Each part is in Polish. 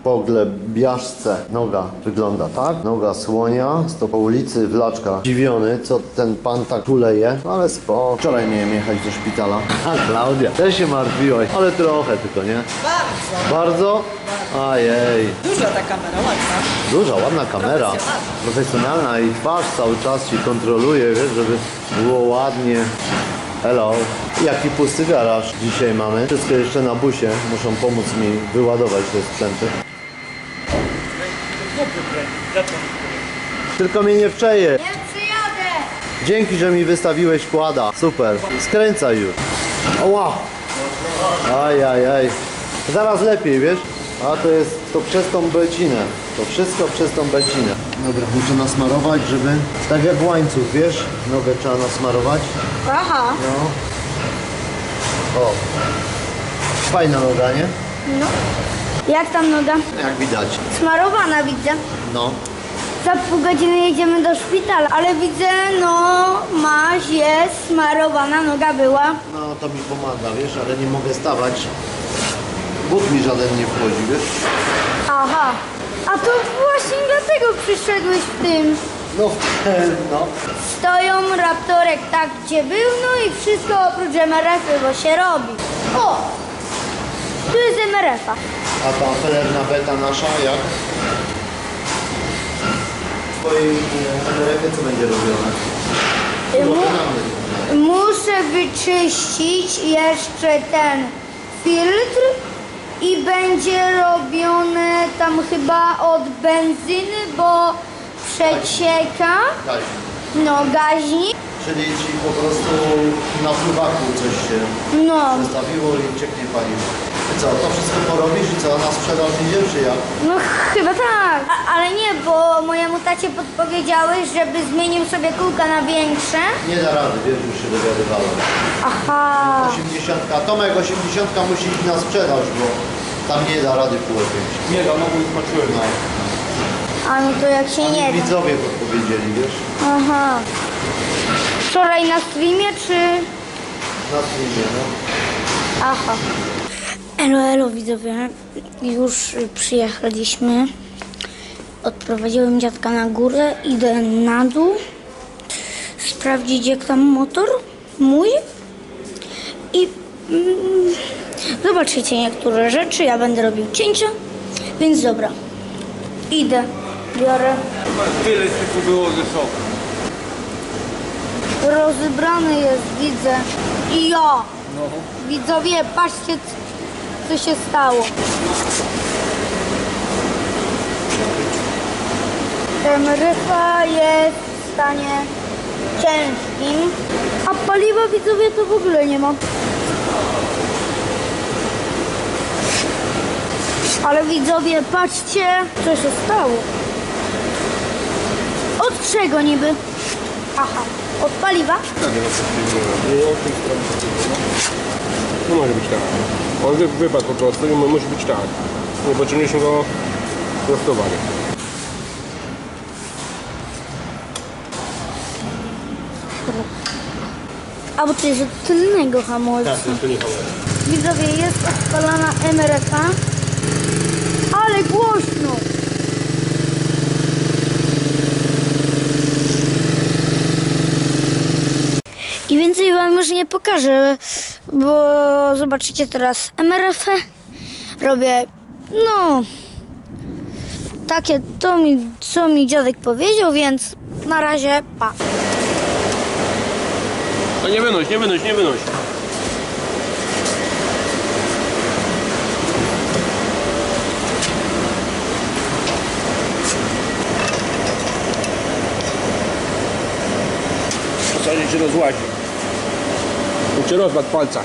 po glebiaszce noga wygląda tak. Noga słonia, stop po ulicy Wlaczka. Zdziwiony, co ten pan tak tuleje, ale spoko. Wczoraj miałem jechać do szpitala. A Klaudia, też się martwiłaś, ale trochę tylko, nie? Bardzo. Bardzo? Ajej. Duża ta kamera, ładna. Duża, ładna kamera. Profesjonalna i twarz cały czas ci kontroluje, wiesz, żeby było ładnie. Hello. Jaki pusty garaż dzisiaj mamy. Wszystko jeszcze na busie. Muszą pomóc mi wyładować te sprzęty. Tylko mnie nie wczeje. Nie przyjadę! Dzięki, że mi wystawiłeś kłada. Super. Skręcaj już. Oła. Ajajaj. Zaraz lepiej, wiesz? A to jest to przez tą becinę. To wszystko przez tą becinę. Dobra, muszę nasmarować, żeby... Tak jak łańcuch, wiesz? Nogę trzeba nasmarować. Aha. No. O. Fajna noga, nie? No. Jak tam noga? Jak widać. Smarowana widzę. No. Za pół godziny jedziemy do szpitala, ale widzę, no, masz, jest, smarowana noga była. No to mi pomaga, wiesz, ale nie mogę stawać. But mi żaden nie wchodzi, wiesz? Aha. A to właśnie dlatego przyszedłeś w tym. No, no. Stoją raptorek tak, gdzie był, no i wszystko oprócz MRF-y, bo się robi. O! Tu jest MRF-a. A ta felerna beta nasza, jak? W twojej MRF-ie co będzie robione? Muszę wyczyścić jeszcze ten filtr i będzie robione tam chyba od benzyny, bo przecieka, no gaźnik, Czyli ci po prostu na pływaku coś się no. zostawiło i cieknie paliwo. I co, to wszystko porobisz i co, na sprzedaż idzie, czy jak? No chyba tak, ale nie, bo mojemu tacie podpowiedziałeś, żeby zmienił sobie kółka na większe. Nie da rady, wiesz, już się dowiadywałem. Aha. 80, Tomek 80 musi iść na sprzedaż, bo tam nie da rady półek. Nie da, no bo już patrzyłem. No. A no to jak się nie da. Widzowie podpowiedzieli, wiesz? Aha. Wczoraj na streamie, czy... Na streamie, no. Aha. Elo, widzowie. Już przyjechaliśmy. Odprowadziłem dziadka na górę. Idę na dół. Sprawdzić, jak tam motor mój. I zobaczycie niektóre rzeczy. Ja będę robił cięcia. Więc dobra. Idę. Biorę. Tyle syfu było ze sobą. Rozebrany jest, widzę. I ja. Widzowie, patrzcie, co się stało. Emeryfa jest w stanie ciężkim, a paliwa, widzowie, to w ogóle nie ma. Ale widzowie, patrzcie, co się stało. Od czego niby? Aha, od paliwa? No może być tak. On wypadł po prostu i musi być tak. Nie pociągnęliśmy go prostowanie. A bo to jest od tylnego hamulca. Tak, to nie hamulec. Widzowie, jest odpalana MRF-a, ale głośno. I więcej wam już nie pokażę, bo zobaczycie teraz MRF-ę. Robię, no, takie to co mi dziadek powiedział, więc na razie pa. No nie wynoś, nie wynoś, nie wynoś. W zasadzie się rozłazi. Tu cię rozpadł palca.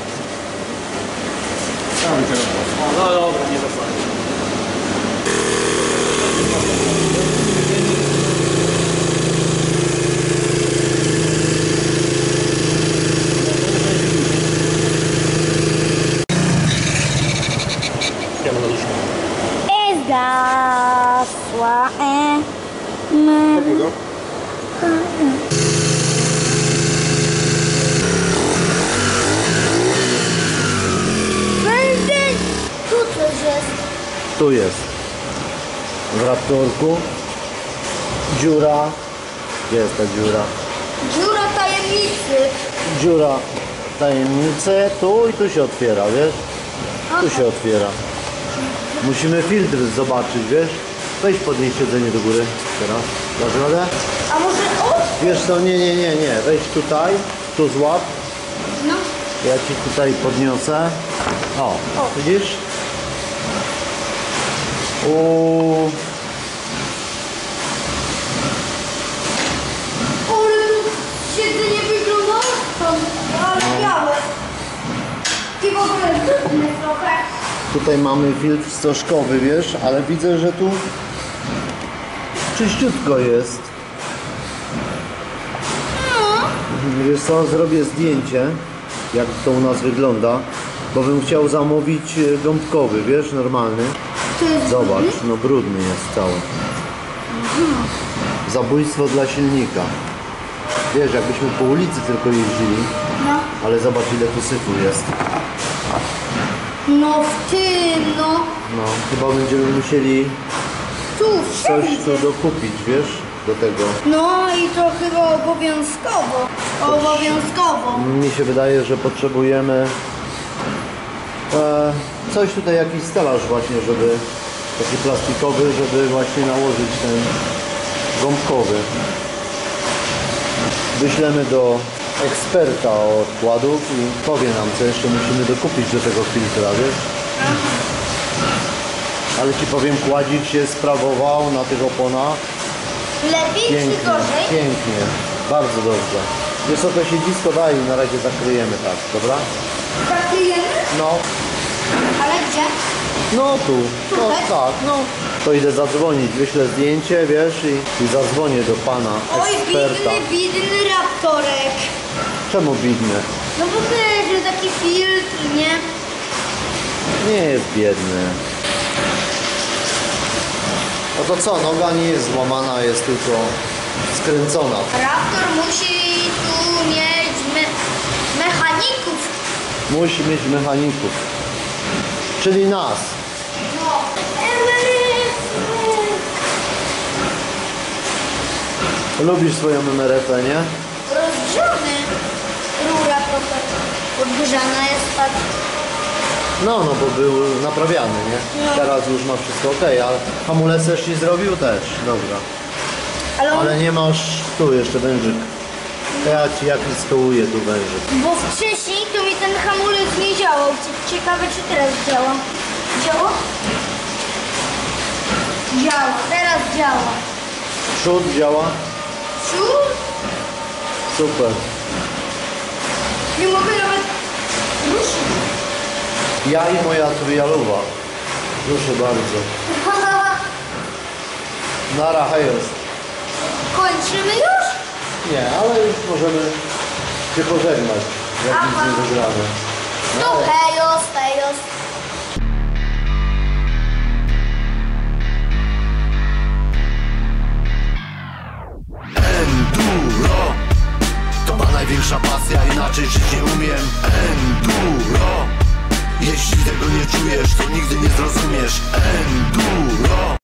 Tam cię rozpadł. No dobra, nie rozpadł. Zgasła Takiego? Benzyn! Tu coś jest. Tu jest. w Raptorku. Dziura. Gdzie jest ta dziura? Dziura tajemnicy. Dziura tajemnicy. Tu i tu się otwiera, wiesz? Tu się otwiera. Musimy filtr zobaczyć, wiesz? Weź podnieś siedzenie do góry teraz. Dasz radę? A może Wiesz co, nie. Weź tutaj, tu złap. No. Ja ci tutaj podniosę. O, widzisz? Ale tu siedzenie wygląda ale białe. I w ogóle trudne trochę. Tutaj mamy filtr stożkowy, wiesz, ale widzę, że tu czyściutko jest. Wiesz co, zrobię zdjęcie, jak to u nas wygląda, bo bym chciał zamówić gąbkowy, wiesz, normalny. Zobacz, no brudny jest cały. Zabójstwo dla silnika. Wiesz, jakbyśmy po ulicy tylko jeździli, ale zobacz, ile tu syfu jest. No w tym, no. No, chyba będziemy musieli Tu coś wszędzie. tu dokupić, wiesz, do tego. No i to chyba obowiązkowo. Obowiązkowo. Mi się wydaje, że potrzebujemy coś tutaj, jakiś stelaż właśnie, żeby taki plastikowy, żeby właśnie nałożyć ten gąbkowy. Wyślemy do eksperta od odkładów i powie nam, co jeszcze musimy dokupić do tego filtra, wiesz? Ale ci powiem, kładzik się sprawował na tych oponach. Lepiej czy Pięknie, gorzej? pięknie, bardzo dobrze. Wiesz co, to siedzisko daj i na razie zakryjemy tak, dobra? Zakryjemy? No, Ale gdzie? no tu, no Tutaj? tak, no. To idę zadzwonić, wyślę zdjęcie, wiesz, i zadzwonię do pana Oj, eksperta. biedny raptorek. Czemu bidny? No bo wiesz, że taki filtr, nie? Nie jest biedny. No to co, noga nie jest złamana, jest tylko skręcona. Raptor musi tu mieć mechaników. Musi mieć mechaników. Czyli nas. No. Lubisz swoją MRF-ę, nie? Rozgrzany. Rura trochę podgrzana jest tak. No, bo był naprawiany, nie? No. Teraz już ma wszystko ok, ale hamulec też ci zrobił też, dobra. Ale on, Ale nie masz tu jeszcze wężyk. To ja ci jakiś skołuję tu wężyk. bo wcześniej to mi ten hamulec nie działał. Ciekawe czy teraz działa. Działa? Działa, teraz działa. Przód działa? Przód? Super. Nie mogę nawet ruszyć. Ja i moja trialuwa. Proszę bardzo. Nara, hejos. Kończymy już? Nie, ale już możemy się pożegnać, jak nic nie wygramy. To hejos, hejos. Enduro to ma największa pasja, inaczej żyć nie umiem. Enduro, jeśli tego nie czujesz, to nigdy nie zrozumiesz. Enduro.